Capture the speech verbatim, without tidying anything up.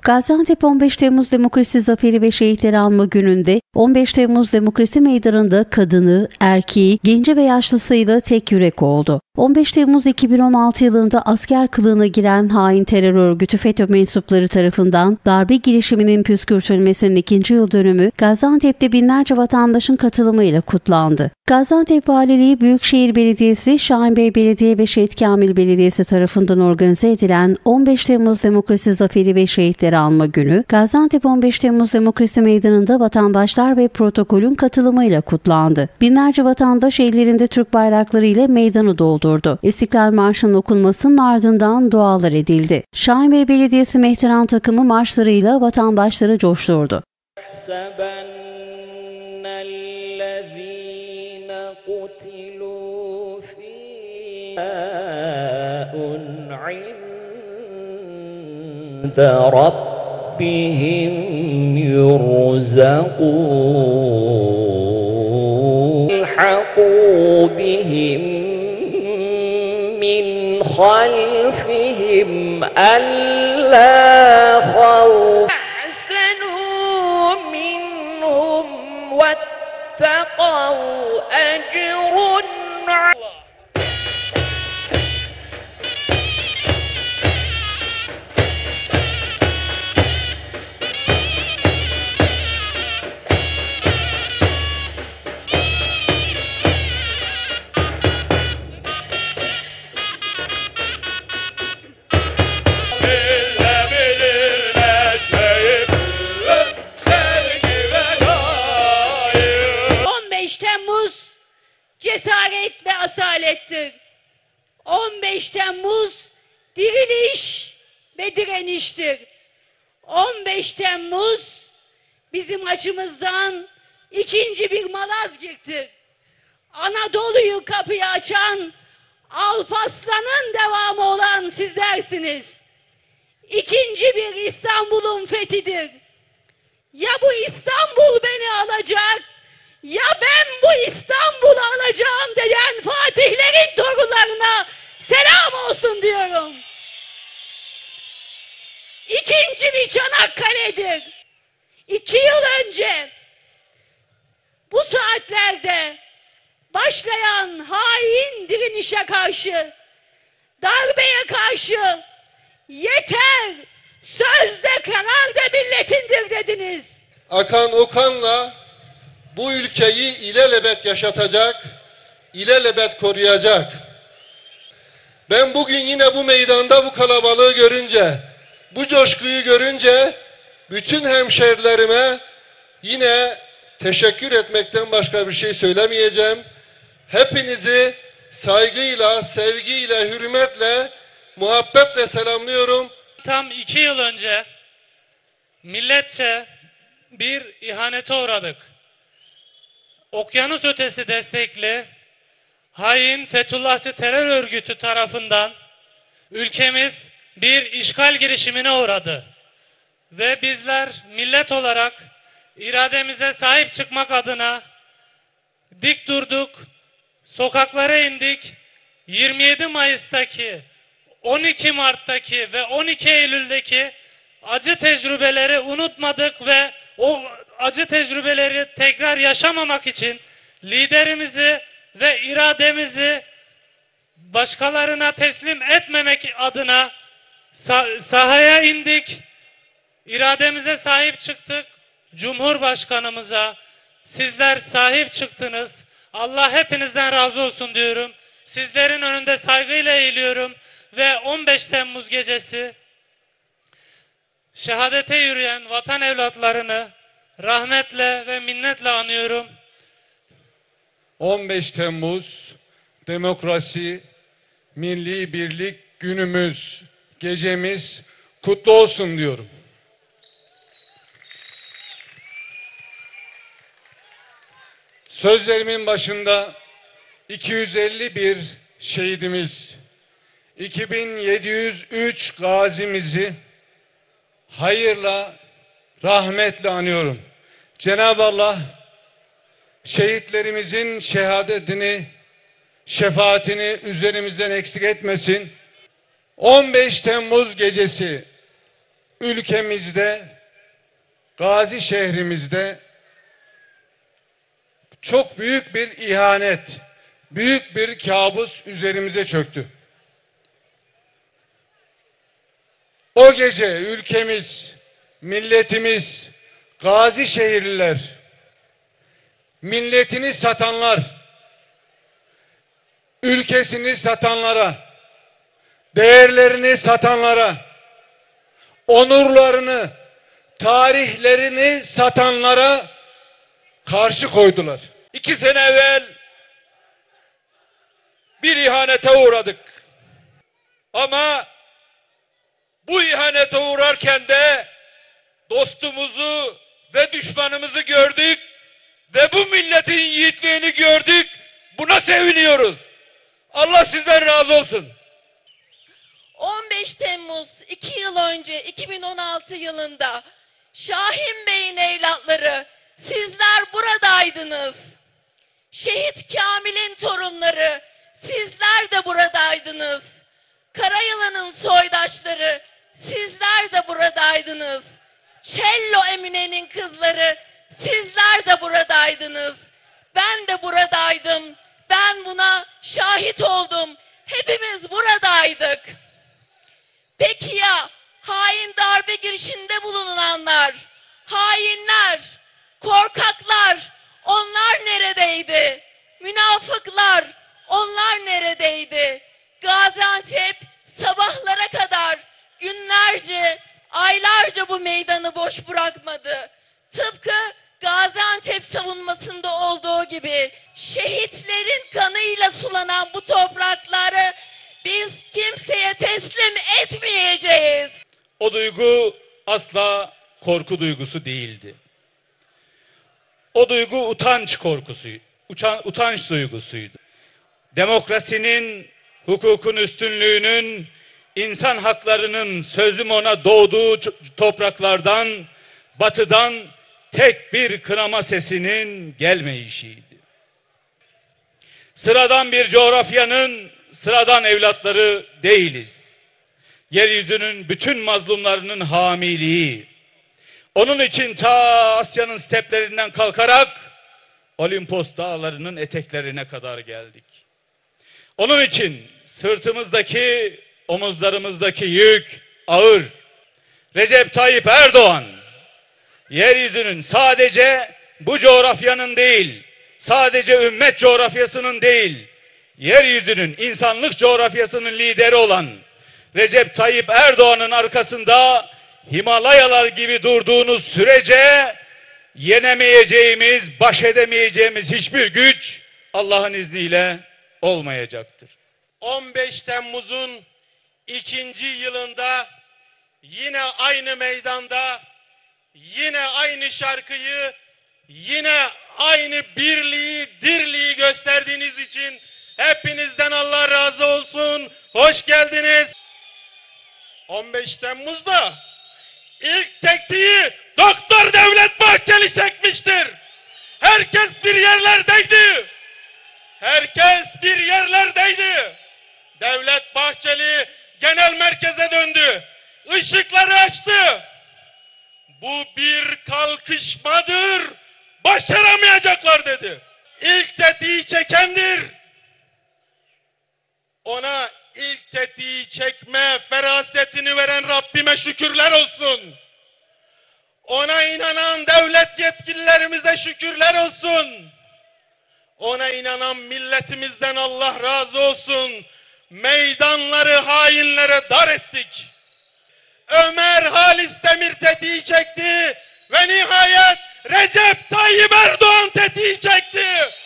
Gaziantep on beş Temmuz Demokrasi Zaferi ve Şehitleri Anma Günü'nde on beş Temmuz Demokrasi Meydanı'nda kadını, erkeği, genci ve yaşlısıyla tek yürek oldu. on beş Temmuz iki bin on altı yılında asker kılığına giren hain terör örgütü FETÖ mensupları tarafından darbe girişiminin püskürtülmesinin ikinci yıl dönümü Gaziantep'te binlerce vatandaşın katılımıyla kutlandı. Gaziantep Valiliği, Büyükşehir Belediyesi, Şahinbey Belediye ve Şehit Kamil Belediyesi tarafından organize edilen on beş Temmuz Demokrasi Zaferi ve Şehitleri Anma Günü, Gaziantep on beş Temmuz Demokrasi Meydanı'nda vatandaşlar ve protokolün katılımıyla kutlandı. Binlerce vatandaş ellerinde Türk bayrakları ile meydanı doldurdu. İstiklal Marşı'nın okunmasının ardından dualar edildi. Şahinbey Belediyesi Mehteran takımı marşlarıyla vatandaşları coşturdu. ربهم يرزقون الحقوا بهم من خلفهم ألا خوف أحسنوا منهم واتقوا أجر عظيم. on beş Temmuz cesaret ve asalettir. on beş Temmuz diriliş ve direniştir. on beş Temmuz bizim açımızdan ikinci bir Malazgirt'tir. Anadolu'yu kapıya açan Alparslan'ın devamı olan sizlersiniz. İkinci bir İstanbul'un fethidir. Ya bu İstanbul beni alacak, ya ben bu İstanbul'u alacağım diyen Fatihlerin torunlarına selam olsun diyorum. İkinci bir Çanakkale'dir. İki yıl önce bu saatlerde başlayan hain direnişe karşı, darbeye karşı yeter, sözde karar da milletindir dediniz. Akan o kanla bu ülkeyi ilelebet yaşatacak, ilelebet koruyacak. Ben bugün yine bu meydanda bu kalabalığı görünce, bu coşkuyu görünce bütün hemşerilerime yine teşekkür etmekten başka bir şey söylemeyeceğim. Hepinizi saygıyla, sevgiyle, hürmetle, muhabbetle selamlıyorum. Tam iki yıl önce milletçe bir ihanete uğradık. Okyanus ötesi destekli hain Fethullahçı terör örgütü tarafından ülkemiz bir işgal girişimine uğradı. Ve bizler millet olarak irademize sahip çıkmak adına dik durduk, sokaklara indik. yirmi yedi Mayıs'taki, on iki Mart'taki ve on iki Eylül'deki acı tecrübeleri unutmadık ve o acı tecrübeleri tekrar yaşamamak için liderimizi ve irademizi başkalarına teslim etmemek adına sah- sahaya indik. İrademize sahip çıktık. Cumhurbaşkanımıza sizler sahip çıktınız. Allah hepinizden razı olsun diyorum. Sizlerin önünde saygıyla eğiliyorum ve on beş Temmuz gecesi şehadete yürüyen vatan evlatlarını rahmetle ve minnetle anıyorum. on beş Temmuz Demokrasi, Milli Birlik günümüz, gecemiz kutlu olsun diyorum. Sözlerimin başında iki yüz elli bir şehidimiz, iki bin yedi yüz üç gazimizi hayırla, rahmetle anıyorum. Cenab-ı Allah şehitlerimizin şehadetini, şefaatini üzerimizden eksik etmesin. on beş Temmuz gecesi ülkemizde, Gazi şehrimizde çok büyük bir ihanet, büyük bir kabus üzerimize çöktü. O gece ülkemiz, milletimiz, Gazi şehirliler, milletini satanlar, ülkesini satanlara, değerlerini satanlara, onurlarını, tarihlerini satanlara karşı koydular. İki sene evvel bir ihanete uğradık. Ama bu ihanete uğrarken de dostumuzu ve düşmanımızı gördük ve bu milletin yiğitliğini gördük. Buna seviniyoruz. Allah sizden razı olsun. on beş Temmuz iki yıl önce iki bin on altı yılında Şahin Bey'in evlatları sizler buradaydınız. Şehit Kamil'in torunları sizler de buradaydınız. Karayılan'ın soydaşları sizler de buradaydınız. Cello Emine'nin kızları sizler de buradaydınız. Ben de buradaydım. Ben buna şahit oldum. Hepimiz buradaydık. Peki ya hain darbe girişinde bulunanlar, hainler, korkaklar, onlar neredeydi? Münafıklar, onlar neredeydi? Gaziantep sabahlara kadar, günlerce, aylarca bu meydanı boş bırakmadı. Tıpkı Gaziantep savunmasında olduğu gibi şehitlerin kanıyla sulanan bu toprakları biz kimseye teslim etmeyeceğiz. O duygu asla korku duygusu değildi. O duygu utanç korkusu, uçan, utanç duygusuydu. Demokrasinin, hukukun üstünlüğünün, insan haklarının sözüm ona doğduğu topraklardan, batıdan tek bir kınama sesinin gelmeyişiydi. Sıradan bir coğrafyanın sıradan evlatları değiliz. Yeryüzünün bütün mazlumlarının hamiliği. Onun için ta Asya'nın steplerinden kalkarak Olimpos dağlarının eteklerine kadar geldik. Onun için sırtımızdaki, omuzlarımızdaki yük ağır. Recep Tayyip Erdoğan, yeryüzünün sadece bu coğrafyanın değil, sadece ümmet coğrafyasının değil, yeryüzünün insanlık coğrafyasının lideri olan Recep Tayyip Erdoğan'ın arkasında Himalayalar gibi durduğunuz sürece yenemeyeceğimiz, baş edemeyeceğimiz hiçbir güç Allah'ın izniyle olmayacaktır. on beş Temmuz'un ikinci yılında yine aynı meydanda, yine aynı şarkıyı, yine aynı birliği, dirliği gösterdiğiniz için hepinizden Allah razı olsun. Hoş geldiniz. on beş Temmuz'da ilk tektiği Doktor Devlet Bahçeli çekmiştir. Herkes bir yerlerdeydi. Herkes bir yerlerdeydi. Devlet Bahçeli genel merkeze döndü. Işıkları açtı. Bu bir kalkışmadır. Başaramayacaklar dedi. İlk tetiği çekendir. Ona ilk tetiği çekme ferasetini veren Rabbime şükürler olsun. Ona inanan devlet yetkililerimize şükürler olsun. Ona inanan milletimizden Allah razı olsun. Meydanları hainlere dar ettik. Ömer Halis Demir tetiği çekti ve nihayet Recep Tayyip Erdoğan tetiği çekti.